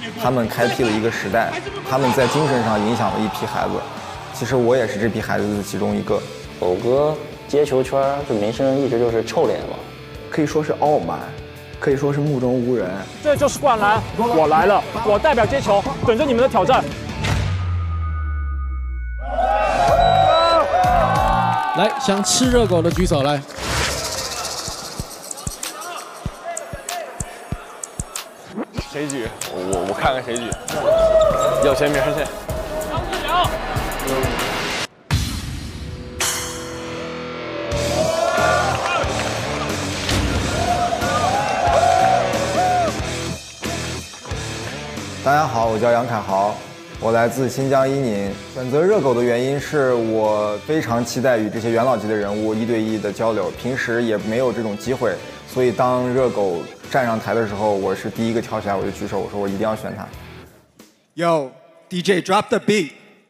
他们开辟了一个时代，他们在精神上影响了一批孩子。其实我也是这批孩子的其中一个。 狗哥接球圈这名声一直就是臭脸嘛， 可以说是傲慢，可以说是目中无人。 这就是灌篮，我来了，我代表接球，等着你们的挑战。 来，想吃热狗的举手来。 谁举？我看看谁举。要先，明生先。 大家好，我叫杨凯豪，我来自新疆伊宁。选择热狗的原因是我非常期待与这些元老级的人物1对1的交流，平时也没有这种机会，所以当热狗站上台的时候，我是第一个跳起来，我就举手，我说我一定要选他。 Yo, DJ, drop the beat.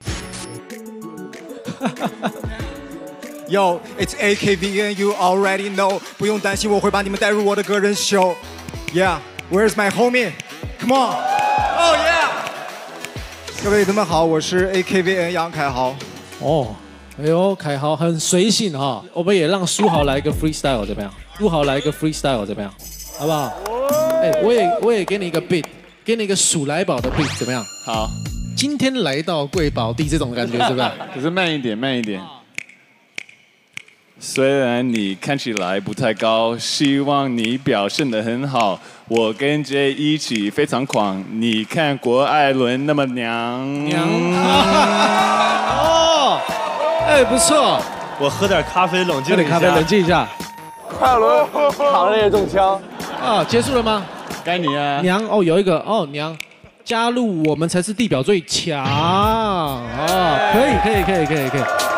Yo, it's AKVN, you already know. 不用担心，我会把你们带入我的个人秀。Yeah, where's my homie? Come on. Oh yeah. 各位同们好，我是 AKVN 杨凯豪。 哦，哎呦，凯豪很随性哈，我们也让书豪来一个 freestyle 怎么样？书豪来一个 freestyle 怎么样？好不好？哎，我也给你一个 beat， 给你一个鼠来宝的 beat 怎么样？ 好。 今天来到贵宝地这种感觉是不是？ 可是慢一点，慢一点。虽然你看起来不太高，希望你表现得很好。我跟 J 一起非常狂，你看郭艾伦那么娘。 哦，哎，不错。 我喝点咖啡冷静一下。 喝点咖啡冷静一下。 郭艾伦扛着也中枪。 啊，结束了吗？ 该你啊。 娘哦，有一个哦娘。加入我们才是地表最强啊！可以。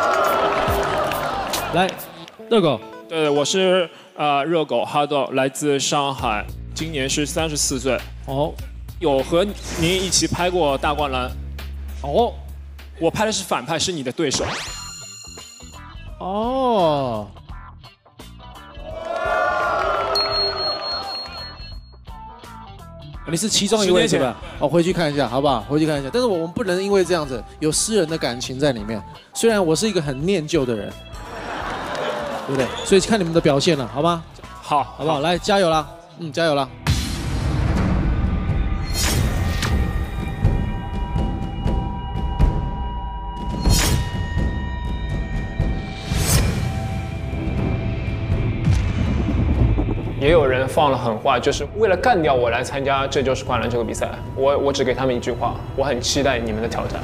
来，热狗。 对，我是热狗哈豆，来自上海，今年是34岁。哦，有和您一起拍过大灌篮。哦，我拍的是反派，是你的对手。 哦。你是其中一位是吧？哦，回去看一下，好不好？回去看一下。但是我们不能因为这样子有私人的感情在里面。虽然我是一个很念旧的人，对不对？所以看你们的表现了，好吗？好不好？来，加油啦！加油啦！ 也有人放了狠话，就是为了干掉我来参加《这就是灌篮》这个比赛。我只给他们一句话，我很期待你们的挑战。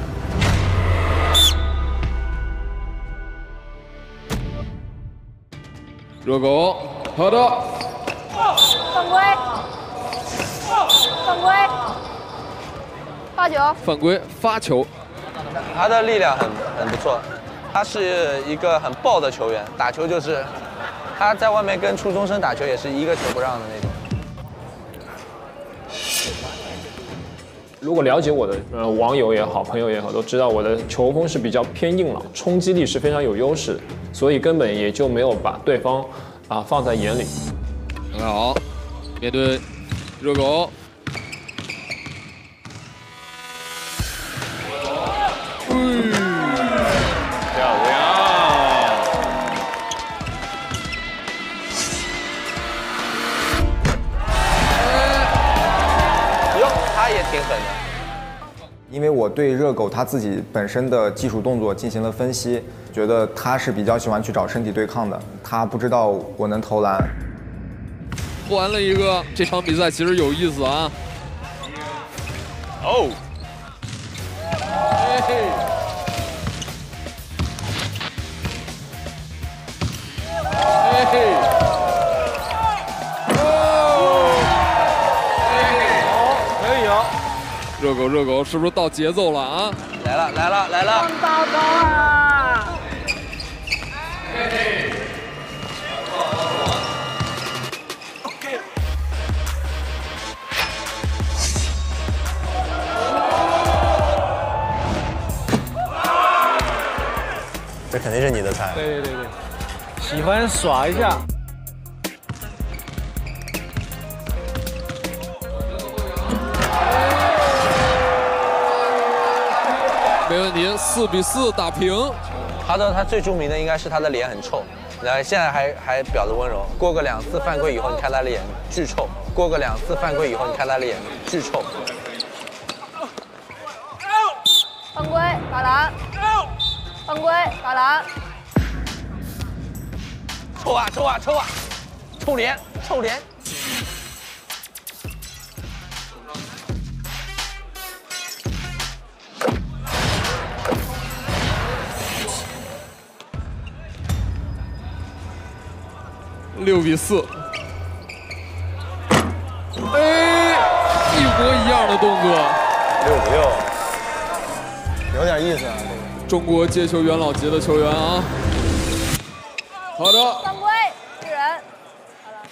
热狗，好的。 犯规！犯规！发球！ 犯规，发球。 他的力量很不错，他是一个很爆的球员，打球就是。他在外面跟初中生打球也是一个球不让的那种。 如果了解我的网友也好，朋友也好，都知道我的球风是比较偏硬朗，冲击力是非常有优势，所以根本也就没有把对方放在眼里。 很好，面对热狗。 挺狠的， 因为我对热狗他自己本身的技术动作进行了分析，觉得他是比较喜欢去找身体对抗的，他不知道我能投篮。 换了一个，这场比赛其实有意思啊。哦，热狗是不是到节奏了啊？ 来了！ 放高啊！ 这肯定是你的菜。 对，喜欢耍一下。 没问题，4比4打平。 哈德他最著名的应该是他的脸很臭，然后现在还表着温柔。过个2次犯规以后，你看他的脸巨臭。过个2次犯规以后，你看他的脸巨臭。 犯规，罚篮。犯规，罚篮。 臭啊臭啊臭啊！臭脸臭脸。 6比4。哎，一模一样的动作。 6比6，有点意思啊。 中国接球元老级的球员啊。好的。 犯规，一人。好了。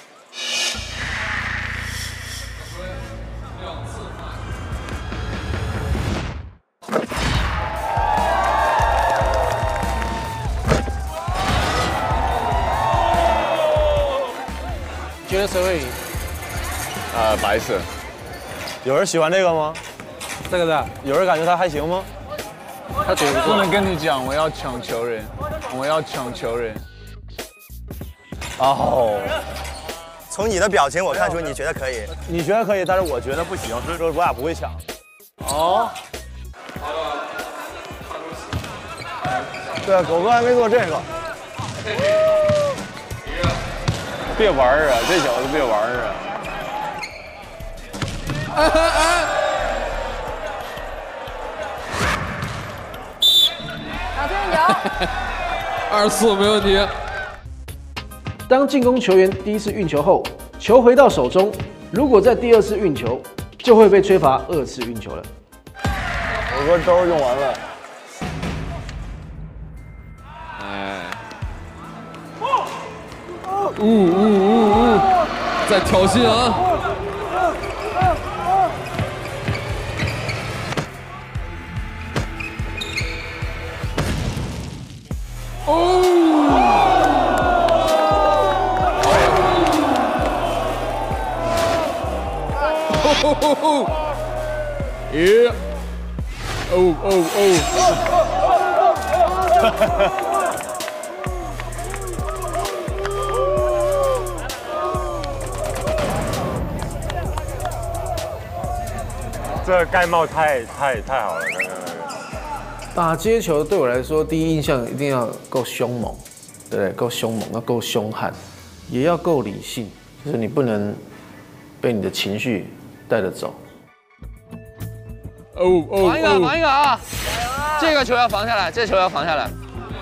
觉得谁会赢？ 白色。有人喜欢这个吗？ 这个的， 有人感觉他还行吗？ 他觉得不能跟你讲，我要抢球人，我要抢球人。 哦，从你的表情我看出你觉得可以，你觉得可以，但是我觉得不行，所以说我俩不会抢。哦。对，狗哥还没做这个。别玩儿啊，这小子别玩儿啊！ 打退运球。 2-4没问题。 当进攻球员第一次运球后，球回到手中，如果在第2次运球，就会被吹罚2次运球了。 我说招用完了。 哎。在挑衅啊！耶！ 这盖帽太好了，刚刚那个。 打接球对我来说，第一印象一定要够凶猛，对不对？够凶猛，要够凶悍，也要够理性，就是你不能被你的情绪带着走。 防一个，防一个啊！这个球要防下来，这球要防下来。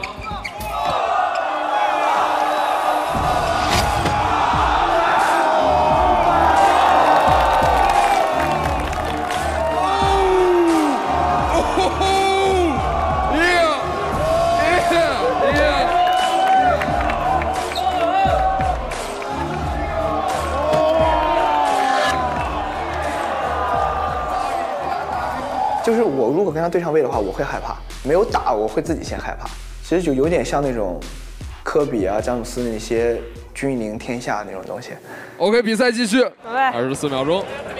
就是我如果跟他对上位的话，我会害怕；没有打，我会自己先害怕。其实就有点像那种科比啊、詹姆斯那些君临天下那种东西。 OK， 比赛继续，24秒钟。